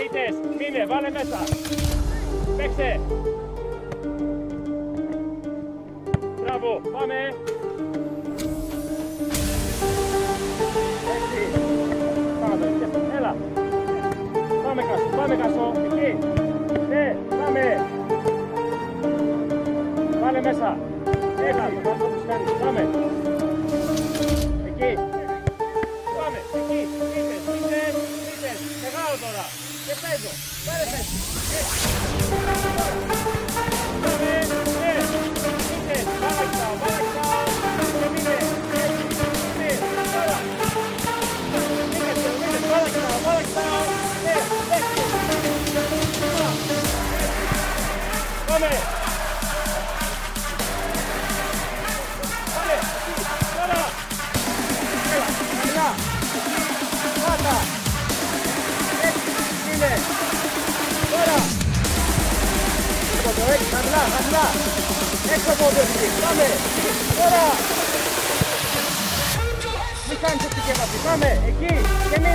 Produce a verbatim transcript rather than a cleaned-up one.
Μείνες, μείνε, βάλε μέσα. Παίξε. Μπράβο, πάμε. Έτσι. Πάμε, έλα. Πάμε Κάσο, πάμε Κάσο. Εκεί. Ναι, πάμε. Βάλε μέσα. Έλα, το κάνω όπως κάνεις. Πάμε. Εκεί. Πάμε, εκεί. Μείνες, μείνες, μείνες. Μεγάλο τώρα. Και παίζω. Πάρε παίζω. Πάμε, ναι. Μείνες, βάλαξα, βάλαξα. Και μείνες. Μείνες, τώρα. Μείνες, μείνες, βάλαξα, βάλαξα. Ναι, έτσι. Πάμε. Πάτα! Έτσι, είναι! Τώρα! Έτσι, χαμηλά, χαμηλά! Έξω από το εκεί, πάμε! Τώρα! Μην κάνεις οπτική επαφή, πάμε! Εκεί! Και